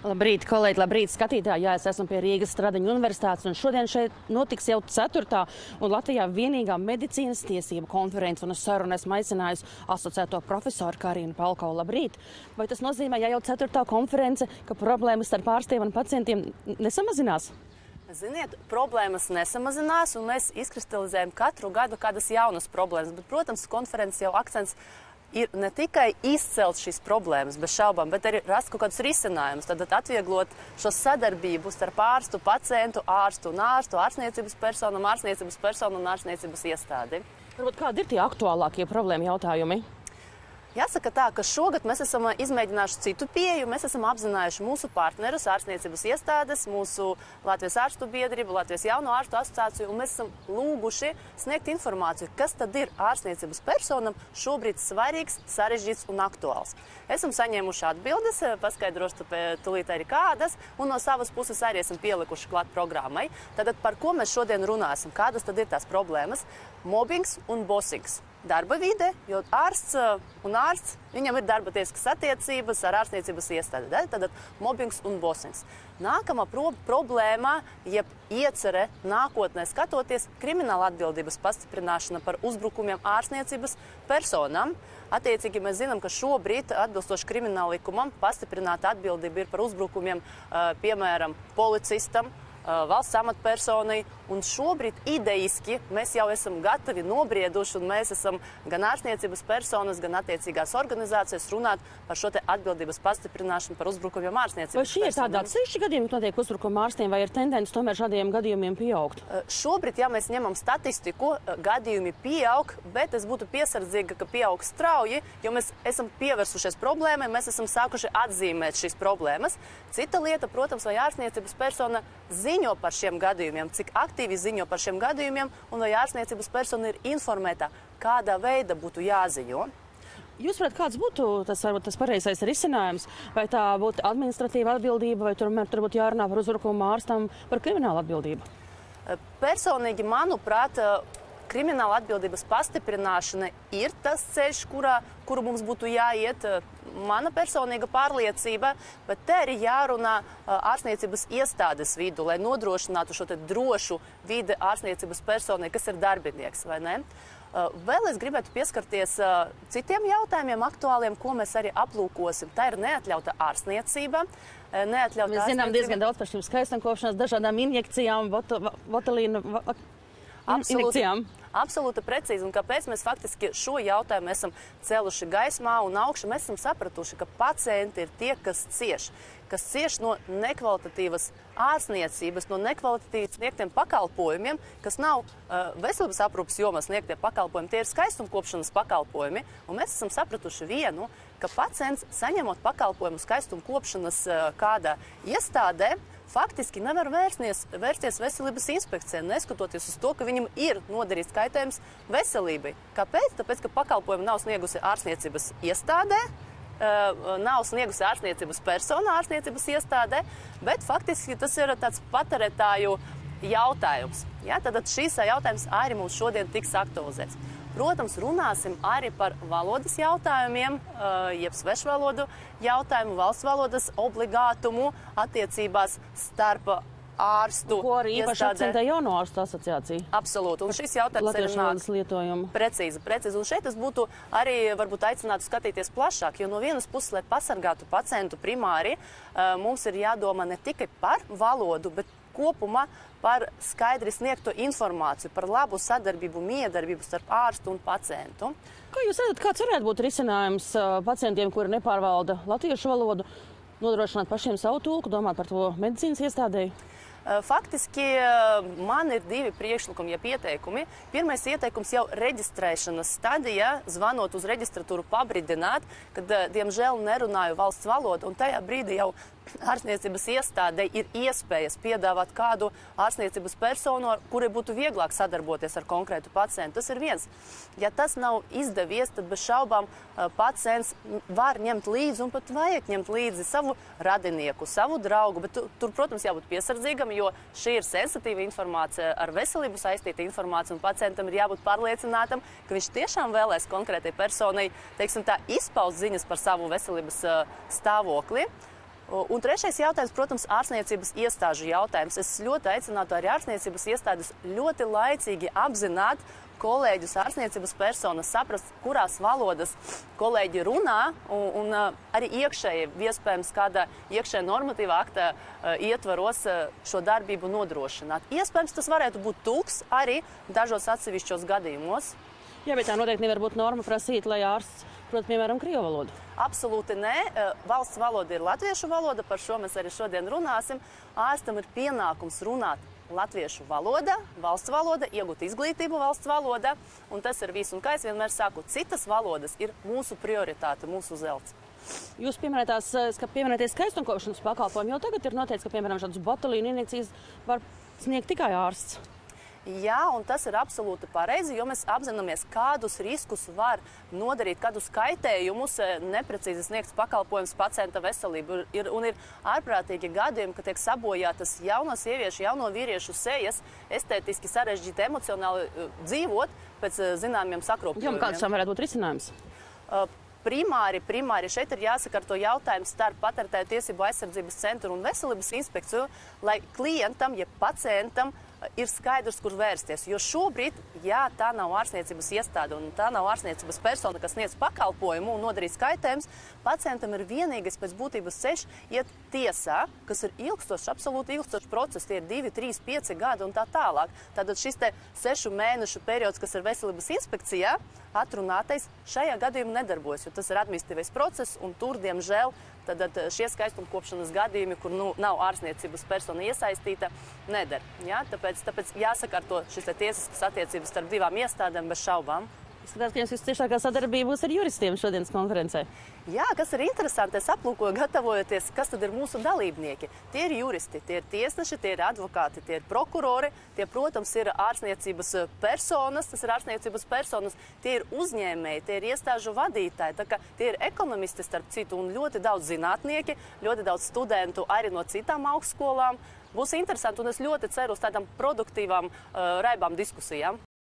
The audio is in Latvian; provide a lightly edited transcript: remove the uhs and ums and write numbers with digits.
Labrīt, kolēģi, labrīt, skatītāji. Jā, es esmu pie Rīgas Stradiņu universitātes, un šodien šeit notiks jau 4. un Latvijā vienīgā medicīnas tiesību konference, un uz sarunu esmu aicinājusi asociēto profesoru Karinu Palkovu. Labrīt! Vai tas nozīmē, ja jau 4. konference, ka problēmas starp ārstiem un pacientiem nesamazinās? Ziniet, problēmas nesamazinās, un mēs izkristalizējam katru gadu kādas jaunas problēmas, bet, protams, konferences jau akcents ir ne tikai izcelt šīs problēmas bez šaubām, bet arī rast kaut kādus risinājumus, tad atvieglot šo sadarbību starp ārstu, pacientu, ārstu un ārstu, ārstniecības personu un ārstniecības iestādi. Varbūt kādi ir tie aktuālākie problēma jautājumi? Jāsaka tā, ka šogad mēs esam izmēģinājuši citu pieeju. Mēs esam apzinājuši mūsu partnerus, ārstniecības iestādes, mūsu Latvijas ārstu biedrību, Latvijas jauno ārstu asociāciju, un mēs esam lūguši sniegt informāciju, kas tad ir ārstniecības personam šobrīd svarīgs, sarežģīts un aktuāls. Esam saņēmuši atbildes, paskaidrošu tūlīt arī kādas, un no savas puses arī esam pielikuši klāt programmai. Tātad par ko mēs šodien runāsim, kādas tad ir tās problēmas? Mobbings un bosings. Darba vide, jo ārsts, viņam ir darba tiesiskas attiecības ar ārstniecības iestādi. Tad mobbings un bosings. Nākamā problēma, jeb iecere nākotnē skatoties, krimināla atbildības pastiprināšana par uzbrukumiem ārstniecības personām. Attiecīgi mēs zinām, ka šobrīd atbilstoši krimināla likumam pastiprināta atbildība ir par uzbrukumiem, piemēram, policistam, valsts amatpersonai, un šobrīd idejiski mēs jau esam gatavi nobrieduši, un mēs esam gan ārstniecības personas, gan attiecīgās organizācijas runāt par šo te atbildības pastiprināšanu par uzbrukumiem ārstniecības personām. Vai šī ir tāda atsevišķa gadījuma, ka notiek uzbrukuma ārstiem, vai ir tendence tomēr šādiem gadījumiem pieaugt? Šobrīd, ja mēs ņemam statistiku, gadījumi pieaug, bet es būtu piesardzīga, ka pieaug strauji, jo mēs esam pievērsušies problēmai, mēs esam sākuši atzīmēt šīs problēmas. Cita lieta, protams, vai ārstniecības persona ziņo par šiem gadījumiem, cik aktīvi ziņo par šiem gadījumiem, un vai ārstniecības persona ir informēta, kādā veida būtu jāziņo. Jūs varat, kāds būtu tas pareizais risinājums? Vai tā būtu administratīva atbildība, vai tur būtu jārunā par uzbrukumu ārstam par kriminālu atbildību? Personīgi, manuprāt, krimināla atbildības pastiprināšana ir tas ceļš, kuru mums būtu jāiet. Mana personīga pārliecība, bet te arī jārunā ārstniecības iestādes vidu, lai nodrošinātu šo te drošu vidi ārstniecības personai, kas ir darbinieks, vai ne? Vēl es gribētu pieskarties citiem jautājumiem aktuāliem, ko mēs arī aplūkosim. Tā ir neatļauta ārstniecība. Mēs zinām diezgan daudz par šīm skaistumkopšanas, dažādām injekcijām, botulīnu injekcijām. Absolūti precīzi, un kāpēc mēs faktiski šo jautājumu esam celuši gaismā un augšu, mēs esam sapratuši, ka pacienti ir tie, kas cieš no nekvalitatīvas ārstniecības, no nekvalitatīvas sniegtiem pakalpojumiem, kas nav veselības aprūpes jomā sniegtie pakalpojumi, tie ir skaistumkopšanas pakalpojumi, un mēs esam sapratuši vienu, ka pacients, saņemot pakalpojumu skaistumkopšanas kādā iestādē, faktiski nevar vērsties veselības inspekcijā, neskatoties uz to, ka viņam ir nodarīts kaitējums veselībai. Kāpēc? Tāpēc, ka pakalpojumu nav sniegusi ārstniecības iestādē, nav sniegusi ārstniecības persona ārstniecības iestādē, bet faktiski tas ir tāds patērētāju jautājums. Ja? Tad šīs jautājums arī mums šodien tiks aktualizēts. Protams, runāsim arī par valodas jautājumiem, jeb svešvalodu jautājumu, valsts valodas obligātumu attiecībās starp ārstu ko arī īpaši akcentē jauno ārstu asociācija. Absolūti, un šis jautājums arī nāk precīzi. Un šeit es būtu arī varbūt aicinātu skatīties plašāk, jo no vienas puses, lai pasargātu pacientu primāri, mums ir jādomā ne tikai par valodu, bet kopumā par skaidri sniegto informāciju, par labu sadarbību, miedarbību starp ārstu un pacientu. Kā jūs redzat, kāds varētu būt risinājums pacientiem, kuri nepārvalda latviešu valodu, nodrošināt pašiem savu tulku, domāt par to medicīnas iestādēji? Faktiski man ir divi priekšlikumi, ja ieteikumi. Pirmais ieteikums jau reģistrēšanas stadijā, zvanot uz reģistratūru pabrīdināt, kad, diemžēl, nerunāju valsts valodu, un tajā brīdī jau ārstniecības iestādei ir iespējas piedāvāt kādu ārstniecības personu, kurai būtu vieglāk sadarboties ar konkrētu pacientu. Tas ir viens. Ja tas nav izdevies, tad bez šaubām pacients var ņemt līdzi un pat vajag ņemt līdzi savu radinieku, savu draugu, bet tur, protams, jābūt piesardzīgam, jo šī ir sensitīva informācija, ar veselību saistīta informācija, un pacientam ir jābūt pārliecinātam, ka viņš tiešām vēlēs konkrētai personai, teiksim tā, izpaust ziņas par savu veselības stāvokli. Un trešais jautājums, protams, ārstniecības iestāžu jautājums. Es ļoti aicinātu arī ārstniecības iestādes ļoti laicīgi apzināt kolēģus, ārstniecības personas, saprast, kurās valodas kolēģi runā, un arī iekšēji, iespējams, kāda iekšēja normatīva akta ietvaros šo darbību nodrošināt. Iespējams, tas varētu būt tulks arī dažos atsevišķos gadījumos. Jā, bet tā noteikti nevar būt norma prasīt, lai ārsts prot, piemēram, krievu valodu. Absolūti nē. Valsts valoda ir latviešu valoda, par šo mēs arī šodien runāsim. Ārstam ir pienākums runāt latviešu valoda, valsts valoda, iegūt izglītību valsts valoda, un tas ir viss. Un kā es vienmēr saku, citas valodas ir mūsu prioritāte, mūsu zelts. Jūs pieminēties skaistumkopšanas pakalpojumu, jau tagad ir noteikts, ka, piemēram, šādas botulīnu injekcijas var sniegt tikai ārsts. Jā, un tas ir absolūti pareizi, jo mēs apzināmies, kādus riskus var nodarīt, kādus kaitējumus neprecīzi sniegts pakalpojums pacienta veselību. Un ir ārprātīgi gadījumi, ka tiek sabojātas jauno sieviešu, jauno vīriešu sejas, estētiski sarežģīti, emocionāli dzīvot pēc zināmiem sakropļojumiem. Kāds tam varētu būt risinājums? Primāri šeit ir jāsakārto jautājums starp patērētāju tiesību aizsardzības centru un veselības inspekciju, lai klientam, ja pacientam ir skaidrs, kur vērsties. Jo šobrīd, ja tā nav ārstniecības iestāde un tā nav ārstniecības persona, kas sniedz pakalpojumu un nodarīs kaitējums, pacientam ir vienīgais pēc būtības ceļš iet tiesā, kas ir ilgstošs, absolūti ilgstošs process, tie ir 2, 3, 5 gadi un tā tālāk. Tātad šis 6 mēnešu periods, kas ir veselības inspekcijā, atrunātais šajā gadījumā nedarbojas, jo tas ir administratīvais process un tur, diemžēl, tad šie skaistumkopšanas gadījumi, kur nav ārstniecības persona iesaistīta, neder. Ja? Tāpēc jāsakārto šis tiesiskas attiecības starp divām iestādēm bez šaubām. Izskatās, ka jums visciešākā sadarbība būs ar juristiem šodienas konferencē. Jā, kas ir interesanti, es aplūkoju, gatavojoties, kas tad ir mūsu dalībnieki. Tie ir juristi, tie ir tiesneši, tie ir advokāti, tie ir prokurori, tie, protams, ir ārstniecības personas, tie ir uzņēmēji, tie ir iestāžu vadītāji, tā kā tie ir ekonomisti starp citu un ļoti daudz zinātnieki, ļoti daudz studentu arī no citām augstskolām. Būs interesanti, un es ļoti ceru uz tādām produktīvām, raibām diskusijām.